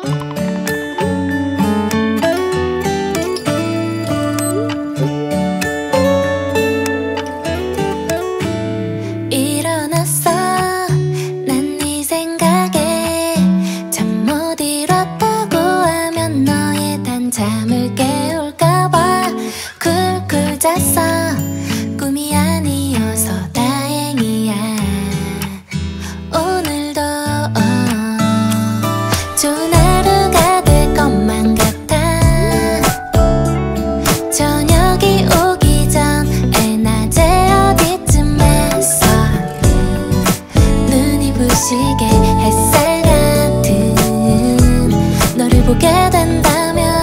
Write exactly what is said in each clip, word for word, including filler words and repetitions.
잠을 깨울까봐 쿨쿨 잤어. 꿈이 아니어서 다행이야. 오늘도 어, 좋은 하루가 될 것만 같아. 저녁이 오기 전에 낮에 어디쯤에서 눈이 부시게 햇살 같은 너를 보게 된다면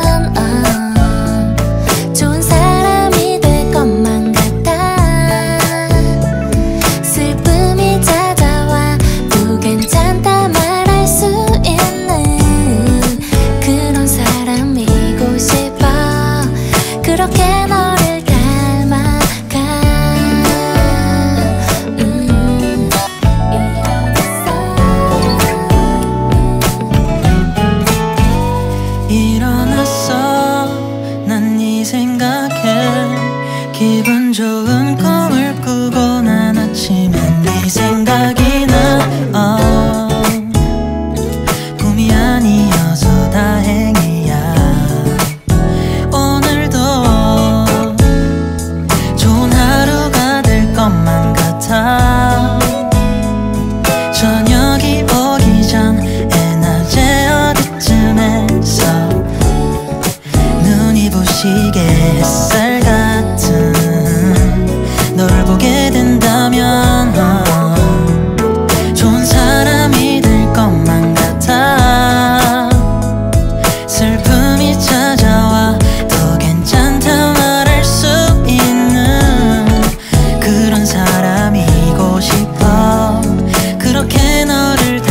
그렇게 너를 닮아가. 음, 일어났어. 난 네 생각에 기분 좋은 꿈을 꾸고 난 아침엔 네 생각이 나. 어, 꿈이 아니어서 다행이야. 것만 같아. 저녁이 오기 전에 낮에 어디쯤에서 눈이 부시게 햇살 같은 너를 보게 된다면 어, 좋은 사람이 될 것만 같아. 슬픔이 찾아와 더 괜찮다 말할 수 있는 그런 사람이고 싶어. 그렇게 너를